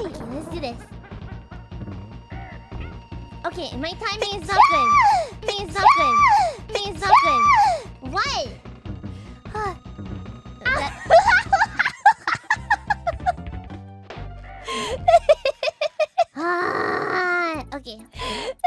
Okay, let's do this. Okay, my timing is not good. Timing is not good. Timing is not good. What? Okay.